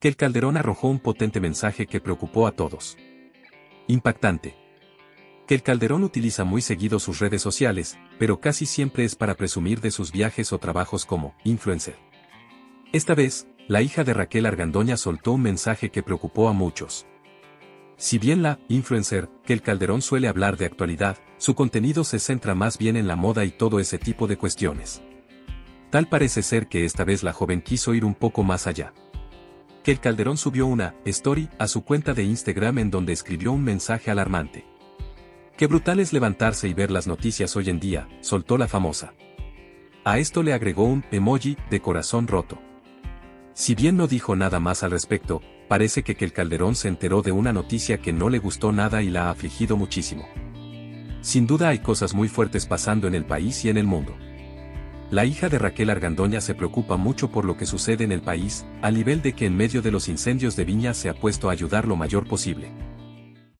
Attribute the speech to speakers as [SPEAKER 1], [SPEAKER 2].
[SPEAKER 1] que el Calderón arrojó un potente mensaje que preocupó a todos. Impactante. Que el Calderón utiliza muy seguido sus redes sociales, pero casi siempre es para presumir de sus viajes o trabajos como influencer. Esta vez, la hija de Raquel Argandoña soltó un mensaje que preocupó a muchos. Si bien la influencer, que el Calderón suele hablar de actualidad, su contenido se centra más bien en la moda y todo ese tipo de cuestiones. Tal parece ser que esta vez la joven quiso ir un poco más allá. Que el Calderón subió una story a su cuenta de Instagram en donde escribió un mensaje alarmante. Qué brutal es levantarse y ver las noticias hoy en día, soltó la famosa. A esto le agregó un emoji de corazón roto. Si bien no dijo nada más al respecto, parece que el Calderón se enteró de una noticia que no le gustó nada y la ha afligido muchísimo. Sin duda hay cosas muy fuertes pasando en el país y en el mundo. La hija de Raquel Argandoña se preocupa mucho por lo que sucede en el país, al nivel de que en medio de los incendios de Viña se ha puesto a ayudar lo mayor posible.